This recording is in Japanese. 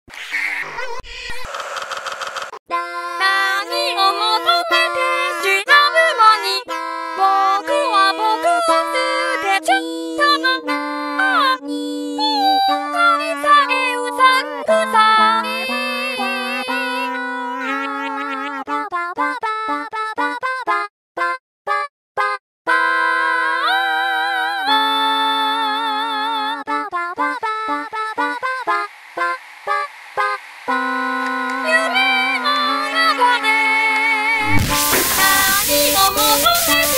何を求めて調ぶのに僕は僕を捨てちゃったの。愛さえうさんくさい。夢の中で何を求めて